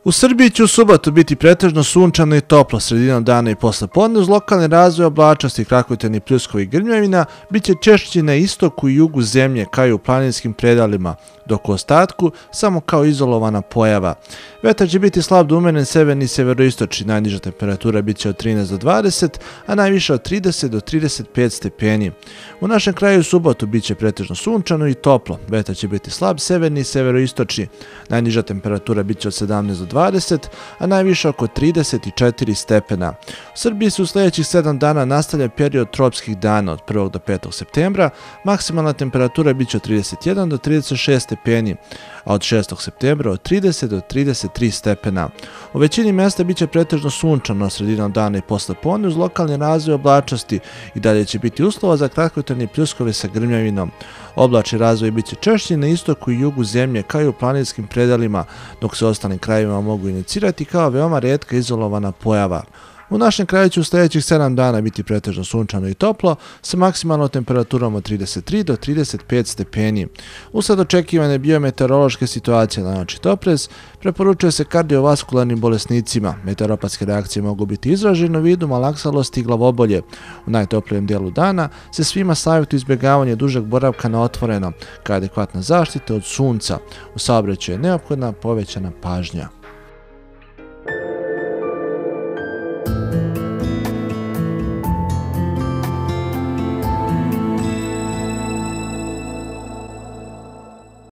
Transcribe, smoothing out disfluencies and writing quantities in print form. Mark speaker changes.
Speaker 1: U Srbiji će u subotu biti pretežno sunčano i toplo sredinom dana i posle podne uz lokalni razvoj oblačnosti, krakovitalnih pljuskova i grmljavina, bit će češće na istoku i jugu zemlje kao i u planinskim predalima, dok u ostatku samo kao izolovana pojava. Vetar će biti slab do umeren severni i severoistočni, najniža temperatura bit će od 13 do 20, a najviša od 30 do 35 stepeni. U našem kraju u subotu bit će pretežno sunčano i toplo, vetar će biti slab severni i severoistočni, najniža temperatura bit će od 17 do 20, a najviše oko 34 stepena. U Srbiji se u sljedećih 7 dana nastavlja period tropskih dana od 1. do 5. septembra, maksimalna temperatura bit će od 31 do 36 stepeni, a od 6. septembra od 30 do 33 stepena. U većini mjesta bit će pretežno sunčano sredinom dana i posle podne uz lokalni razvoj oblačnosti i dalje će biti uslova za kratkotrajne pljuskove sa grmljavinom. Oblačni razvoj bit će češći na istoku i jugu zemlje kao i u planinskim predalima, dok se ostalim krajevima mogu inicirati kao veoma retka izolovana pojava. U našem kraju će u sljedećih 7 dana biti pretežno sunčano i toplo, sa maksimalnom temperaturom od 33 do 35 stepeni. Usled očekivane biometeorološke situacije na noć i toplez, preporučuje se kardiovaskularnim bolesnicima. Meteoropatske reakcije mogu biti izražene u vidu malaksalosti i glavobolje. U najtoplijem dijelu dana se svima savjetuje izbjegavanje dužeg boravka na otvoreno, kao adekvatna zaštita od sunca. U saobraćaju je neophodna povećana pažnja.